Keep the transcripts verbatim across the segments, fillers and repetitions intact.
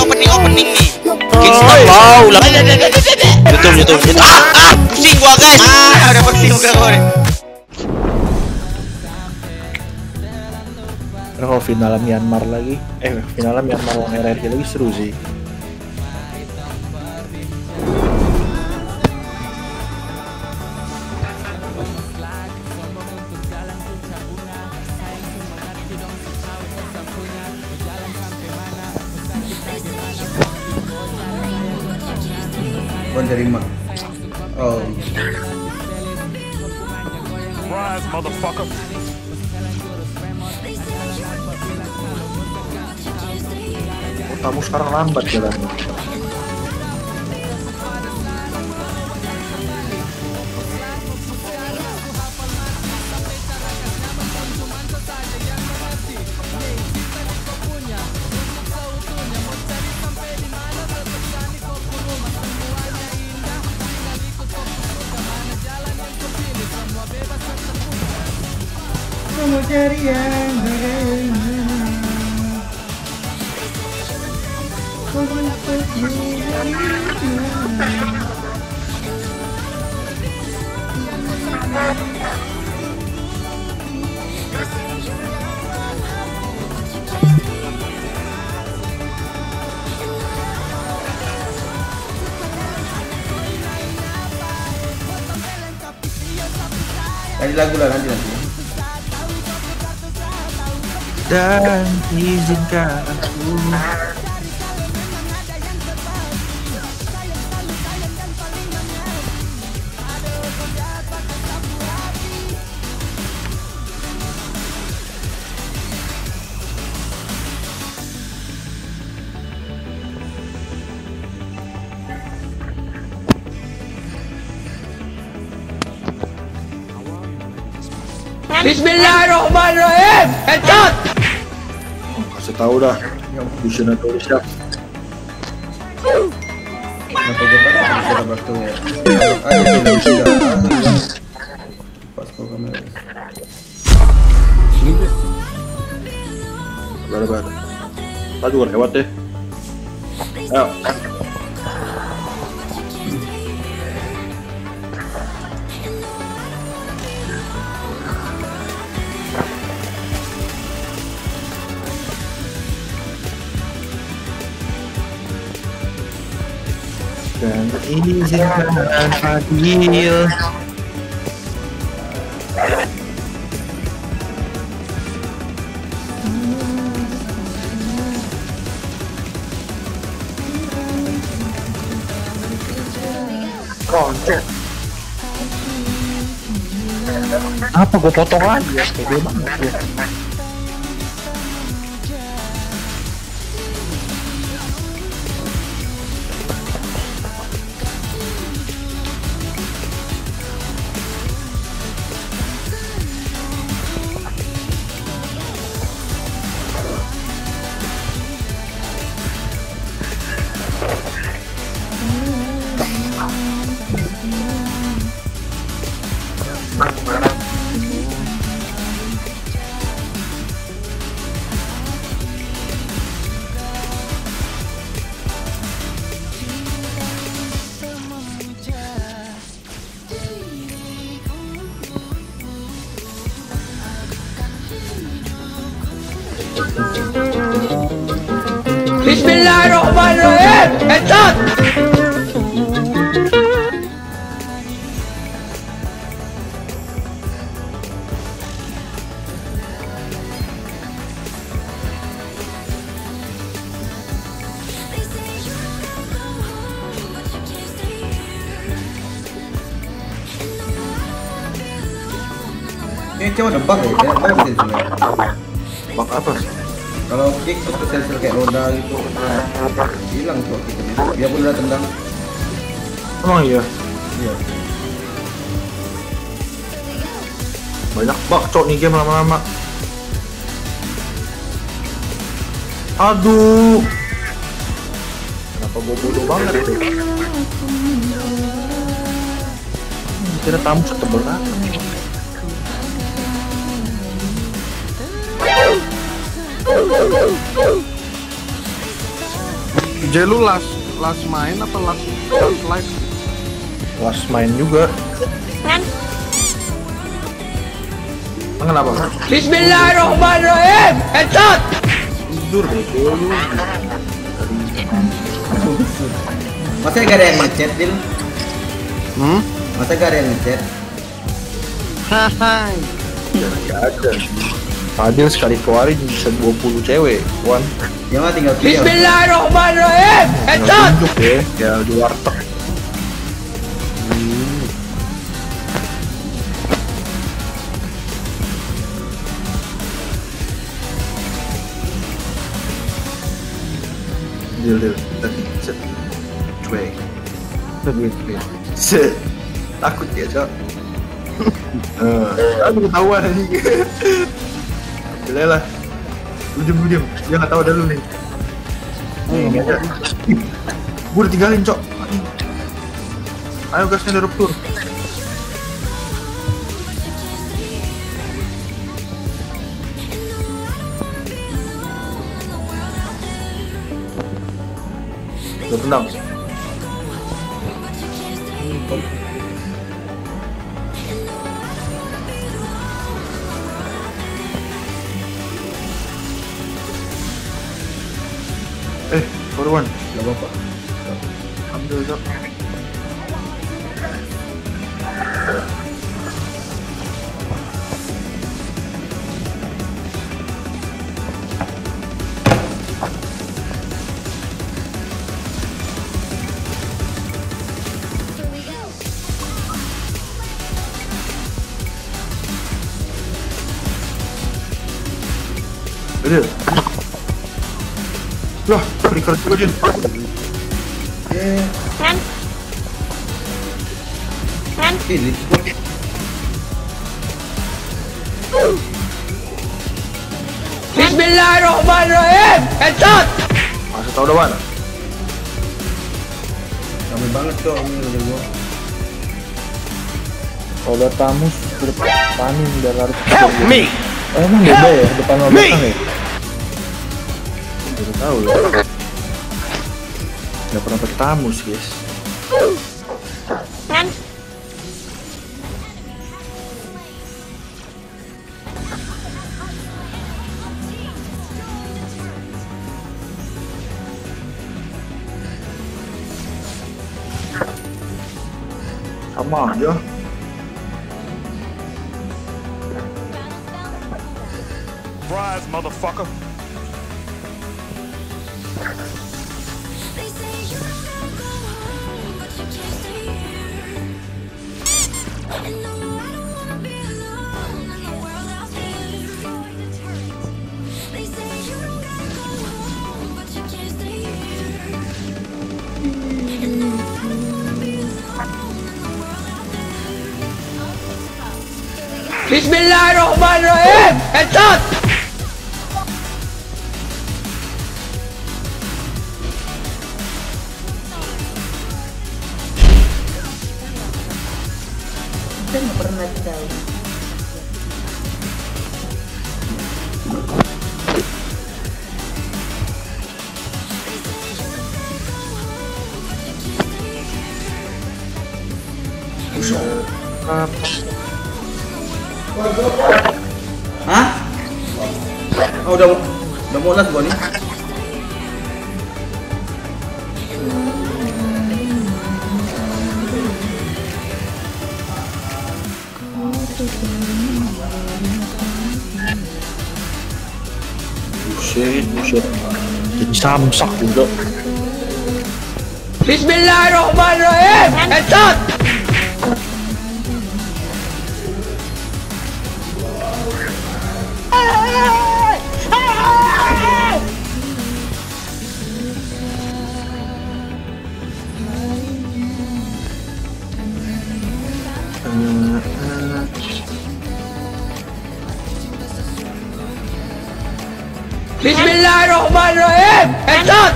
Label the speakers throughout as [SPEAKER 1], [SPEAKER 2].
[SPEAKER 1] opening opening nih. Kingston wow lah. YouTube YouTube YouTube. Ah ah pusing gua guys. Ah udah pusing gua gue.
[SPEAKER 2] Kalau final Myanmar lagi, eh final Myanmar lawan R R Q lagi seru sih.
[SPEAKER 3] Bukan terima. Oh.
[SPEAKER 4] Surprise, motherfucker.
[SPEAKER 2] Kamu sekarang lambat jalannya.
[SPEAKER 3] Kamu cari yang bagaimana? Tadi lagu lah nanti nanti.
[SPEAKER 2] Dan izinkan aku.
[SPEAKER 5] Bismillahirrahmanirrahim. Headshot.
[SPEAKER 2] Kasih tahu dah. Yang bisa tulis siap.
[SPEAKER 3] Kenapa gue tak bisa dapat tuh ya? Ayo tidak bisa. Pas kau kamera.
[SPEAKER 2] Baru baru. Tadi gue lewat deh. Ayo. Dan izinkan Fadil. Koncet. Apa gue potong lagi ya? Gede banget ya.
[SPEAKER 5] Bismillahirrahmanirrahim. Headshot.
[SPEAKER 3] Ini cuma nebak ya, kayak apa sih sebenarnya?
[SPEAKER 2] Bak apa?
[SPEAKER 3] Kalau kick terus ke sensor kayak roda gitu, hilang tuh kicknya. Biarpun udah tendang.
[SPEAKER 2] Emang iya?
[SPEAKER 3] Iya.
[SPEAKER 2] Banyak bakcok nih game lama-lama. Aduh. Kenapa gue bodoh banget tuh? Kira tamu setebel apa?
[SPEAKER 3] J lu last last main apa last last live?
[SPEAKER 2] Last main juga.
[SPEAKER 3] Kenapa?
[SPEAKER 5] Bismillahirrahmanirrahim. Headshot.
[SPEAKER 2] Tidur deh lu.
[SPEAKER 6] Masa gak ada yang ngechat, Dil?
[SPEAKER 3] Hmm?
[SPEAKER 6] Masa gak ada yang ngechat?
[SPEAKER 3] Hahaha.
[SPEAKER 2] Gak ada. Adil sekali keluarin bisa dua puluh cewek, Wan.
[SPEAKER 6] Ya mah tinggal kill.
[SPEAKER 5] Bismillahirrahmanirrahim.
[SPEAKER 2] Tinggal
[SPEAKER 5] Headshot.
[SPEAKER 2] tunjuk deh, ya di warteg.
[SPEAKER 3] Dil dil tadi set cuek.
[SPEAKER 2] Lebih
[SPEAKER 3] Set takut ya cok. Eh, aku ketahuan anjing. Boleh lah. Lu diem, lu diem. Dia nggak tahu ada lu nih.
[SPEAKER 2] ini ada.
[SPEAKER 3] Gue udah tinggalin cok. Ayo gasnya dari ruptur. Udah tenang. Eh, korban.
[SPEAKER 6] Gak apa-apa.
[SPEAKER 3] Ambil cok. Udah. Lah, flicker juga Jin.
[SPEAKER 6] Eh. Ini.
[SPEAKER 5] Bismillahirrahmanirrahim. Headshot.
[SPEAKER 3] Masih tau udah mana?
[SPEAKER 6] Rame banget cok ini udah gua.
[SPEAKER 2] Kalau ada tamu ke depanin udah lari.
[SPEAKER 4] Help me!
[SPEAKER 2] Oh, emang beda ya depan sama belakang ya? Baru tahu ya. Gak pernah pakai tamu sih guys. Sama aja.
[SPEAKER 4] Surprise, motherfucker.
[SPEAKER 5] Bismillahirrahmanirrahim. Headshot.
[SPEAKER 7] Kita nggak pernah tahu.
[SPEAKER 6] Hah? Oh udah udah mau nas gua nih.
[SPEAKER 2] Buset, buset. Jadi samsak juga.
[SPEAKER 5] Bismillahirrahmanirrahim. Headshot. Bismillahirrahmanirrahim. Headshot.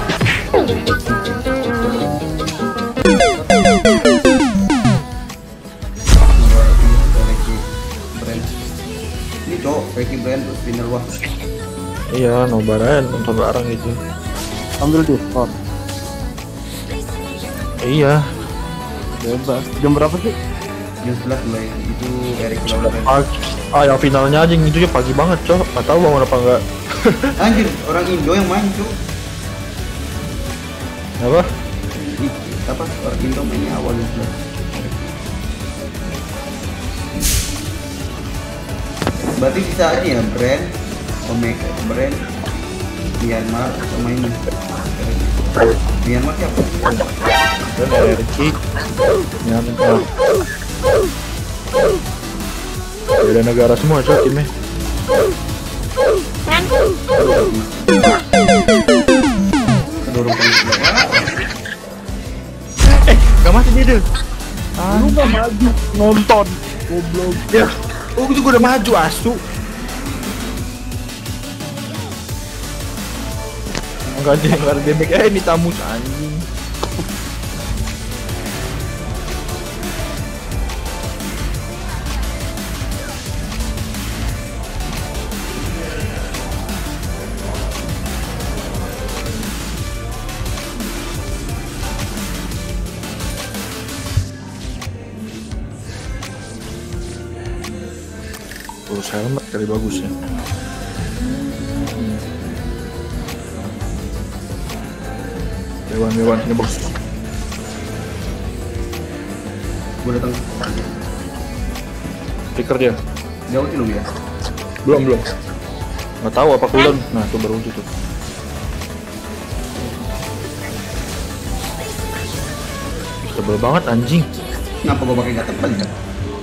[SPEAKER 6] Ini cowok Ricky Brand terus spinner wah.
[SPEAKER 2] Iya, nobaran nonton bareng gitu.
[SPEAKER 3] Ambil tuh. Oh.
[SPEAKER 2] Iya.
[SPEAKER 8] Bebas. Jam berapa sih?
[SPEAKER 6] Jam sebelas mulai. Itu Erik lawan
[SPEAKER 2] Pagi. Ah, yang finalnya aja itu ya pagi banget, Cok. Enggak tahu bangun apa enggak.
[SPEAKER 6] Anjir, orang Indo yang main, Cuk.
[SPEAKER 2] Apa?
[SPEAKER 6] Ih, apa? Orang Indo mainnya awal jam sebelas. Berarti sisa aja ya brand, Omega brand, Myanmar sama ini. Myanmar siapa?
[SPEAKER 2] Dan R R Q. Myanmar. Beda negara semua, Cok, timnya.
[SPEAKER 6] Kedorong polisi.
[SPEAKER 2] Eh, gak mati dia deh. Ah, lu gak maju nonton. Goblok. Ya. Oh, gue juga udah maju asu. Enggak ada, enggak ada damage. Eh, ini tamu anjing. Terus helmet kali bagus ya. Dewan-dewan ini bos.
[SPEAKER 6] Gue datang.
[SPEAKER 2] Stiker dia.
[SPEAKER 6] Jauh belum ya?
[SPEAKER 2] Belum belum. Nggak tahu apa cooldown. Nah tuh baru itu tuh. Tebel banget anjing.
[SPEAKER 6] Kenapa gue pakai nggak tebal ya?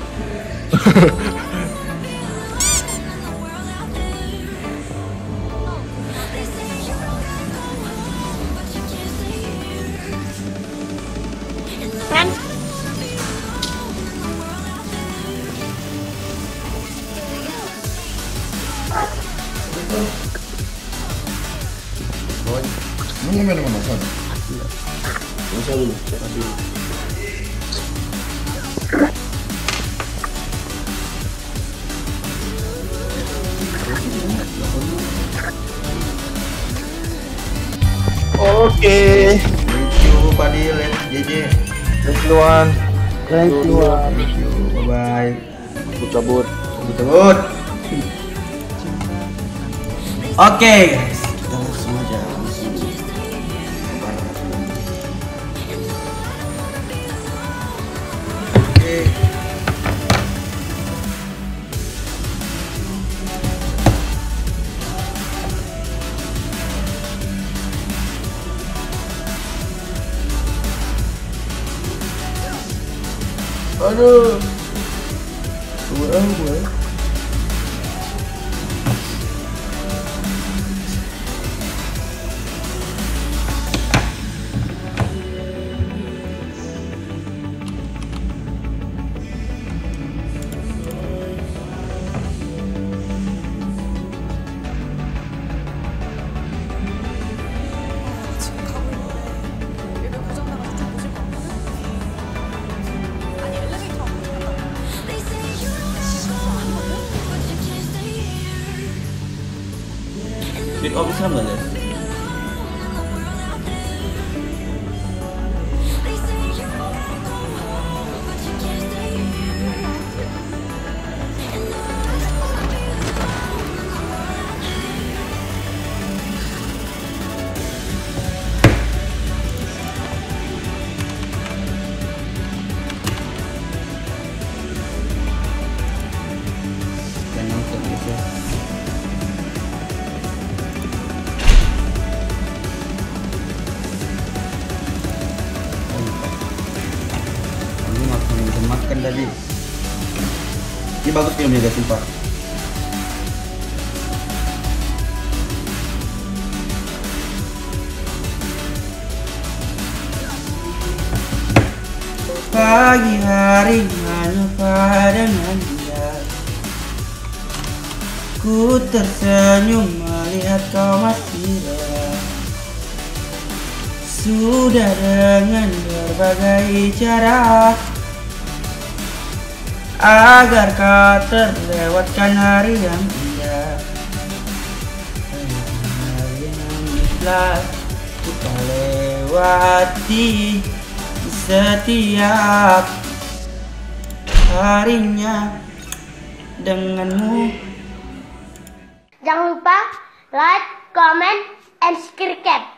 [SPEAKER 3] Lu main mana San? Bisa dulu, cek dulu.
[SPEAKER 2] Oke.
[SPEAKER 6] Thank you, Fadil, J J.
[SPEAKER 2] Thank you Wan.
[SPEAKER 8] Thank you.
[SPEAKER 6] Thank you, bye bye.
[SPEAKER 2] Cabut cabut.
[SPEAKER 6] Cabut cabut. Oke, guys, kita langsung aja langsung. Oke. Aduh. Gue gue. Big Op Islam nggak guys? Dan nonton gitu. Makan tadi. Ini bagus filmnya guys, sumpah. Pagi hari hanya pandangan dia, ku tersenyum melihat kau masih ada. Sudah dengan berbagai cara agar kau terlewatkan hari yang indah. Hari yang telah kita lewati, setiap harinya denganmu.
[SPEAKER 9] Jangan lupa like, comment, and subscribe.